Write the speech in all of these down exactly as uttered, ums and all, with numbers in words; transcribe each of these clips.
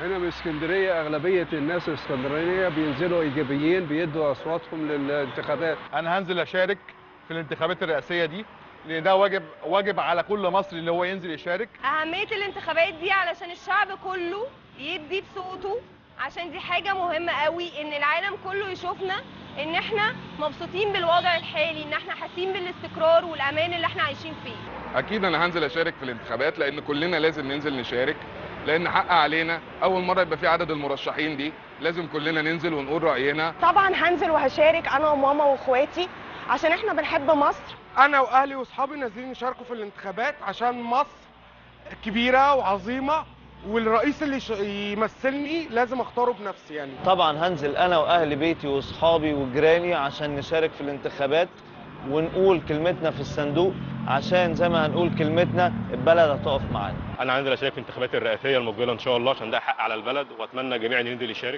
هنا من اسكندريه اغلبيه الناس الاسكندرانيه بينزلوا ايجابيين بيدوا اصواتهم للانتخابات. انا هنزل اشارك في الانتخابات الرئاسيه دي لان ده واجب واجب على كل مصري اللي هو ينزل يشارك. اهميه الانتخابات دي علشان الشعب كله يدي بصوته، عشان دي حاجه مهمه قوي ان العالم كله يشوفنا ان احنا مبسوطين بالوضع الحالي، ان احنا حاسين بالاستقرار والامان اللي احنا عايشين فيه. اكيد انا هنزل اشارك في الانتخابات لان كلنا لازم ننزل نشارك، لان حق علينا اول مره يبقى في عدد المرشحين دي، لازم كلنا ننزل ونقول راينا. طبعا هنزل وهشارك انا وماما واخواتي عشان احنا بنحب مصر. انا واهلي واصحابي نازلين يشاركوا في الانتخابات عشان مصر كبيره وعظيمه، والرئيس اللي يمثلني لازم اختاره بنفسي يعني. طبعا هنزل انا واهل بيتي واصحابي وجيراني عشان نشارك في الانتخابات ونقول كلمتنا في الصندوق، عشان زي ما هنقول كلمتنا البلد هتقف معانا. انا هنزل اشارك في الانتخابات الرئاسيه المقبله ان شاء الله عشان ده حق على البلد، واتمنى جميع ان ينزل يشارك.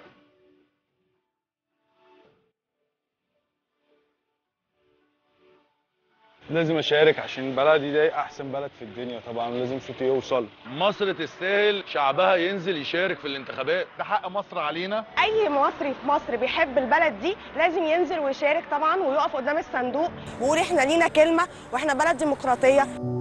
لازم اشارك عشان بلدي دي احسن بلد في الدنيا، طبعا لازم صوتي يوصل. مصر تستاهل شعبها ينزل يشارك في الانتخابات، ده حق مصر علينا. اي مصري في مصر بيحب البلد دي لازم ينزل ويشارك طبعا، ويقف قدام الصندوق ويقول احنا لينا كلمه واحنا بلد ديمقراطيه.